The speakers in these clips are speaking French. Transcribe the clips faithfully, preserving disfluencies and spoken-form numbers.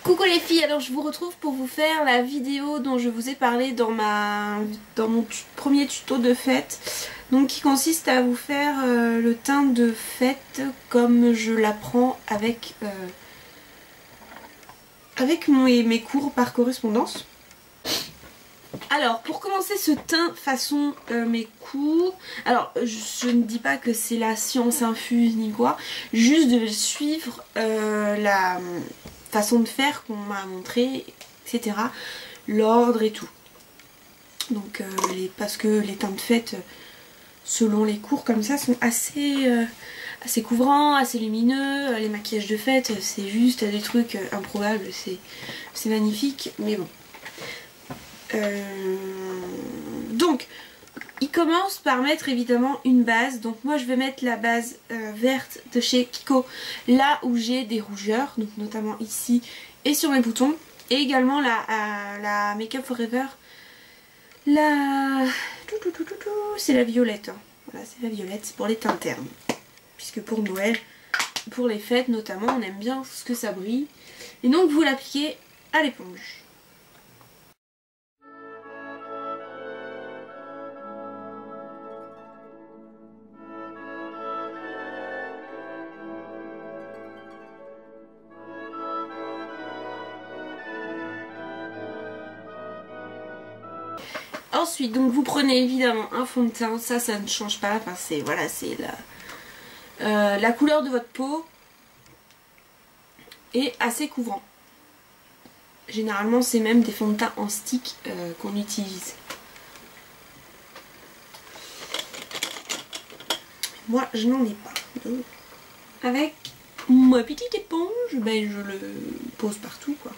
Coucou les filles, alors je vous retrouve pour vous faire la vidéo dont je vous ai parlé dans, ma, dans mon tu, premier tuto de fête, donc qui consiste à vous faire euh, le teint de fête comme je l'apprends avec, euh, avec mes, mes cours par correspondance. Alors pour commencer ce teint façon euh, mes cours, alors je, je ne dis pas que c'est la science infuse ni quoi, juste de suivre euh, la façon de faire qu'on m'a montré, et cetera. L'ordre et tout. Donc euh, les, parce que les teints de fête selon les cours comme ça sont assez, euh, assez couvrants, assez lumineux. Les maquillages de fête c'est juste des trucs euh, improbables, c'est magnifique, mais bon. Euh, donc il commence par mettre évidemment une base, donc moi je vais mettre la base euh, verte de chez Kiko là où j'ai des rougeurs, donc notamment ici et sur mes boutons, et également la, euh, la Make Up Forever, la c'est la violette, hein. Voilà, c'est la violette, c'est pour les teints ternes, puisque pour Noël, pour les fêtes notamment, on aime bien ce que ça brille, et donc vous l'appliquez à l'éponge. Ensuite, donc vous prenez évidemment un fond de teint, ça, ça ne change pas, enfin c'est, voilà, c'est la, euh, la couleur de votre peau est assez couvrant. Généralement, c'est même des fonds de teint en stick euh, qu'on utilise. Moi, je n'en ai pas. Donc, avec ma petite éponge, ben, je le pose partout, quoi.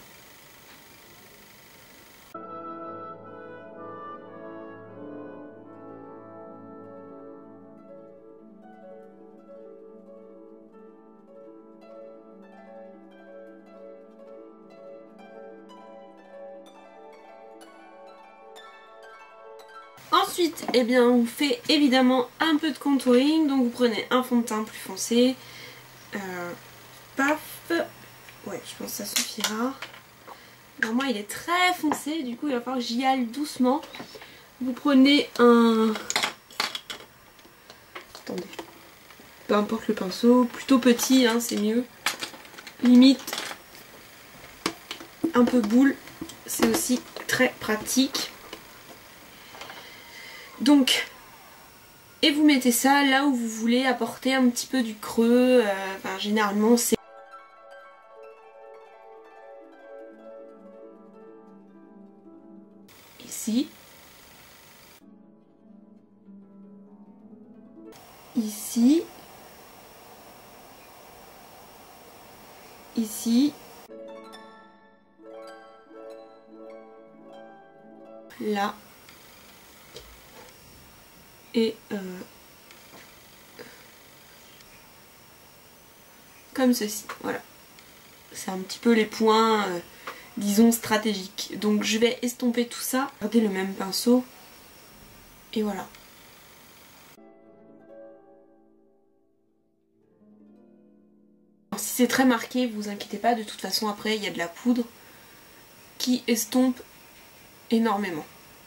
Ensuite, eh bien, on fait évidemment un peu de contouring. Donc vous prenez un fond de teint plus foncé. Euh, paf. Ouais, je pense que ça suffira. Alors moi, il est très foncé. Du coup, il va falloir que j'y aille doucement. Vous prenez un... Attendez. Peu importe le pinceau. Plutôt petit, hein, c'est mieux. Limite un peu boule. C'est aussi très pratique. Donc, et vous mettez ça là où vous voulez apporter un petit peu du creux, euh, enfin, généralement c'est ici, ici, ici, là, et euh, comme ceci, voilà. C'est un petit peu les points, euh, disons, stratégiques. Donc je vais estomper tout ça, garder le même pinceau, et voilà. Alors, si c'est très marqué, vous inquiétez pas, de toute façon après il y a de la poudre qui estompe énormément.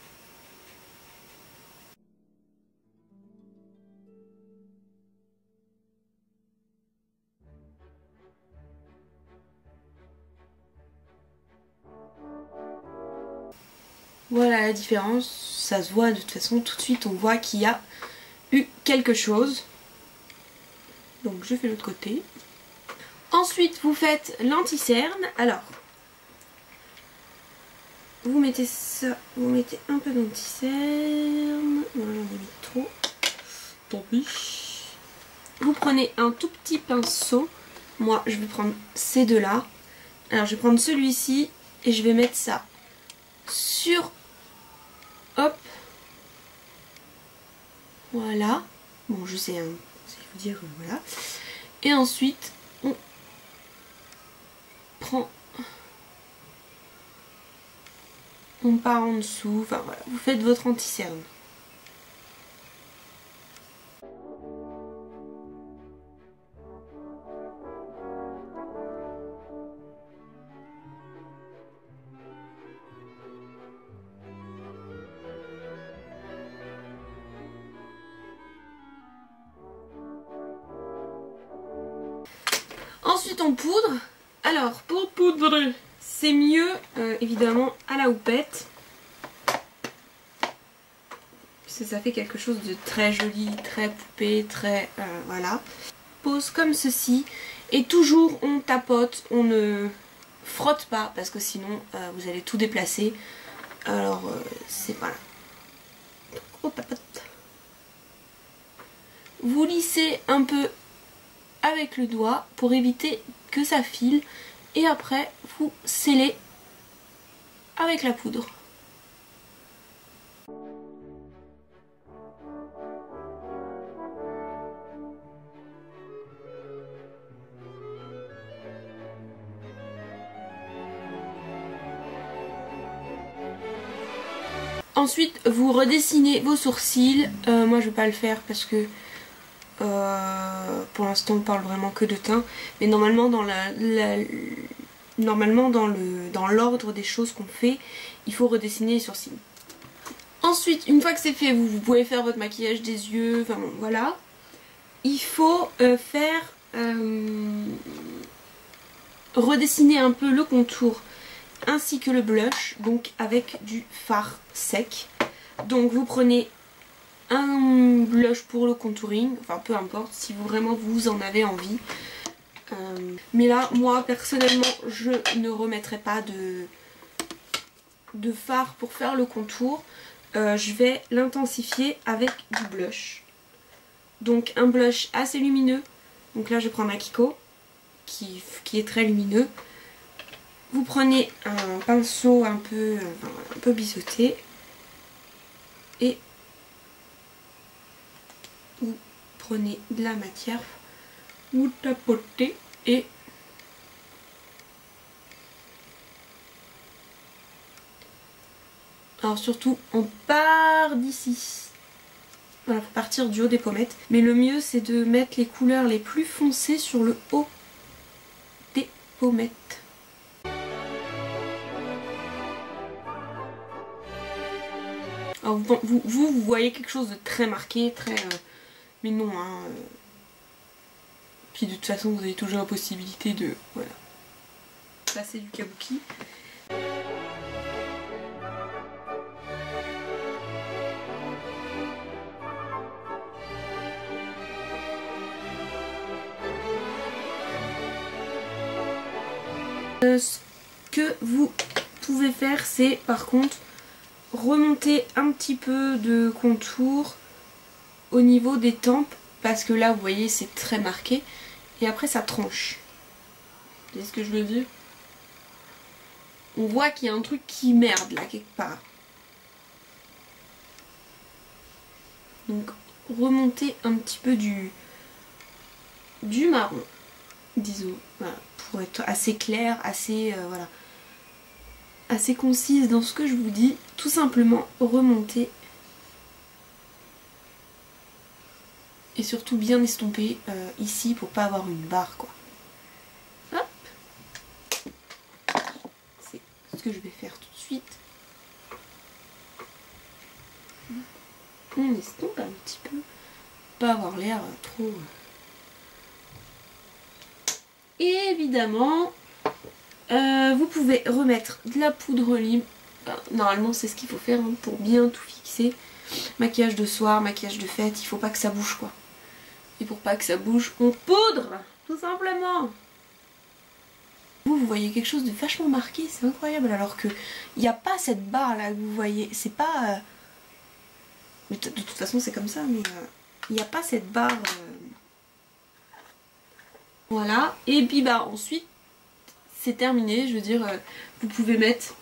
Voilà la différence, ça se voit de toute façon, tout de suite on voit qu'il y a eu quelque chose. Donc je fais l'autre côté. Ensuite vous faites l'anti-cerne. Alors, vous mettez ça, vous mettez un peu d'anti-cerne. Voilà, j'en ai mis trop. Tant pis. Vous prenez un tout petit pinceau. Moi je vais prendre ces deux là. Alors je vais prendre celui-ci et je vais mettre ça sur... Hop. Voilà. Bon, je sais, hein, c'est vous dire, euh, voilà. Et ensuite, on prend... On part en dessous. Enfin, voilà. Vous faites votre anti-cerne. Ensuite on poudre. Alors pour poudrer, c'est mieux euh, évidemment à la houppette. Parce que ça fait quelque chose de très joli, très poupée, très... Euh, voilà. Pose comme ceci. Et toujours on tapote, on ne frotte pas parce que sinon euh, vous allez tout déplacer. Alors euh, c'est voilà. On tapote. Vous lissez un peu avec le doigt pour éviter que ça file. Et après vous scellez avec la poudre. Ensuite, vous redessinez vos sourcils. Euh, moi, je vais pas le faire parce que euh, pour l'instant, on parle vraiment que de teint. Mais normalement, dans la, la normalement dans le dans l'ordre des choses qu'on fait, il faut redessiner les sourcils. Ensuite, une fois que c'est fait, vous, vous pouvez faire votre maquillage des yeux. Enfin bon, voilà. Il faut euh, faire euh, redessiner un peu le contour ainsi que le blush, donc avec du fard sec. Donc vous prenez un blush pour le contouring, enfin peu importe si vous vraiment vous en avez envie. Euh, mais là, moi personnellement, je ne remettrai pas de, de fard pour faire le contour. Euh, je vais l'intensifier avec du blush. Donc un blush assez lumineux. Donc là je prends ma Kiko qui, qui est très lumineux. Vous prenez un pinceau un peu, un peu biseauté et vous prenez de la matière, vous tapotez et alors surtout on part d'ici. Voilà, faut partir du haut des pommettes. Mais le mieux c'est de mettre les couleurs les plus foncées sur le haut des pommettes. Alors vous, vous, vous voyez quelque chose de très marqué, très... Euh, mais non, hein. Euh, puis de toute façon, vous avez toujours la possibilité de... Voilà. Passer du kabuki. Euh, ce que vous pouvez faire, c'est par contre... remonter un petit peu de contour au niveau des tempes parce que là vous voyez c'est très marqué et après ça tranche. Vous voyez ce que je veux dire? On voit qu'il y a un truc qui merde là quelque part. Donc remonter un petit peu du du marron, disons, voilà, pour être assez clair, assez euh, voilà. assez concise dans ce que je vous dis, tout simplement remonter et surtout bien estomper euh, ici pour pas avoir une barre quoi. Hop, c'est ce que je vais faire tout de suite. On estompe un petit peu, pas avoir l'air trop. Et évidemment Euh, vous pouvez remettre de la poudre lime. Enfin, normalement c'est ce qu'il faut faire hein, pour bien tout fixer. Maquillage de soir, maquillage de fête, il faut pas que ça bouge quoi. Et pour pas que ça bouge, on poudre tout simplement. Vous, vous voyez quelque chose de vachement marqué, c'est incroyable. Alors que il n'y a pas cette barre là que vous voyez. C'est pas... Euh... Mais de toute façon c'est comme ça, mais il euh, n'y a pas cette barre. Euh... Voilà. Et puis bah ensuite, c'est terminé, je veux dire, euh, vous pouvez mettre...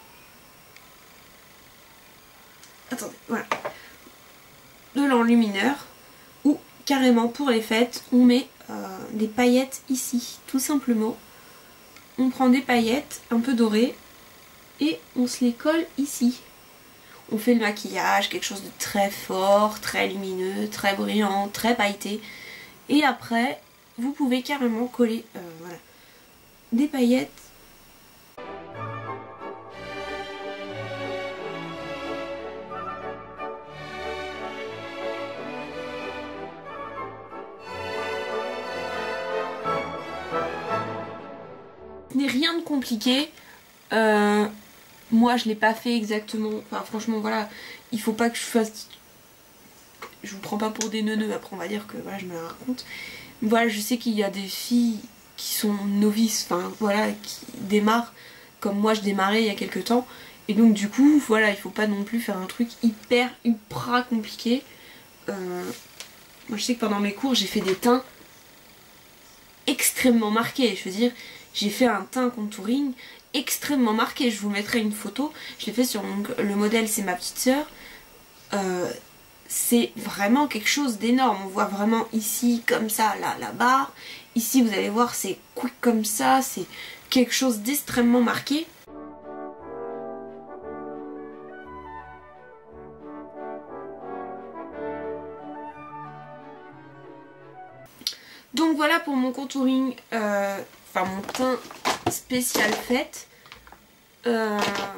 Attendez, voilà. De l'enlumineur. Ou carrément pour les fêtes, on met euh, des paillettes ici, tout simplement. On prend des paillettes un peu dorées et on se les colle ici. On fait le maquillage, quelque chose de très fort, très lumineux, très brillant, très pailleté. Et après, vous pouvez carrément coller euh, voilà, des paillettes. n'est rien de compliqué. Euh, moi je l'ai pas fait exactement. Enfin franchement voilà, il faut pas que je fasse... Je vous prends pas pour des neuneux, après on va dire que voilà, je me la raconte. Voilà, je sais qu'il y a des filles qui sont novices, enfin voilà, qui démarrent comme moi je démarrais il y a quelques temps. Et donc du coup, voilà, il faut pas non plus faire un truc hyper, ultra compliqué. Euh, moi je sais que pendant mes cours, j'ai fait des teints extrêmement marqués. Je veux dire, j'ai fait un teint contouring extrêmement marqué. Je vous mettrai une photo. Je l'ai fait sur mon... le modèle, c'est ma petite sœur. Euh, c'est vraiment quelque chose d'énorme. On voit vraiment ici, comme ça, là, la barre. Ici, vous allez voir, c'est quick comme ça. C'est quelque chose d'extrêmement marqué. Donc voilà pour mon contouring, euh, enfin mon teint spécial fête. Euh,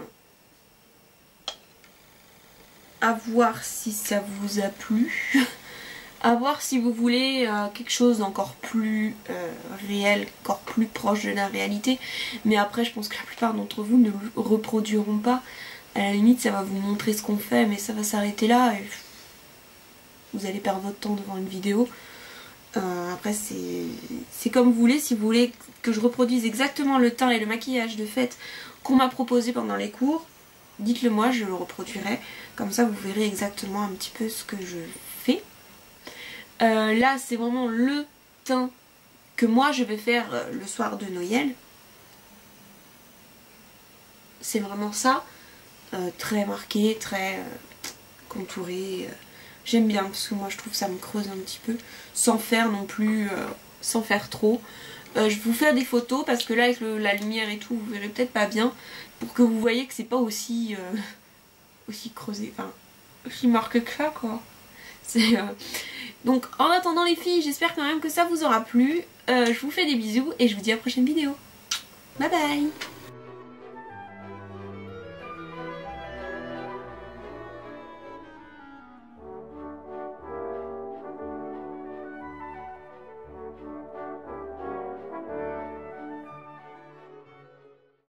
à voir si ça vous a plu. À voir si vous voulez euh, quelque chose d'encore plus euh, réel, encore plus proche de la réalité. Mais après je pense que la plupart d'entre vous ne le reproduiront pas. À la limite ça va vous montrer ce qu'on fait, mais ça va s'arrêter là. Et vous allez perdre votre temps devant une vidéo. Euh, après c'est comme vous voulez. Si vous voulez que je reproduise exactement le teint et le maquillage de fête qu'on m'a proposé pendant les cours, dites-le moi, je le reproduirai. Comme ça vous verrez exactement un petit peu ce que je fais. Euh, là c'est vraiment le teint que moi je vais faire euh, le soir de Noël. C'est vraiment ça. Euh, très marqué, très euh, contouré. Euh, J'aime bien parce que moi je trouve que ça me creuse un petit peu. Sans faire non plus, euh, sans faire trop. Euh, je vais vous faire des photos parce que là avec le, la lumière et tout vous verrez peut-être pas bien. Pour que vous voyez que c'est pas aussi, euh, aussi creusé, enfin aussi marqué que ça quoi. C'est... Euh... Donc en attendant les filles, j'espère quand même que ça vous aura plu. Euh, je vous fais des bisous et je vous dis à la prochaine vidéo. Bye bye.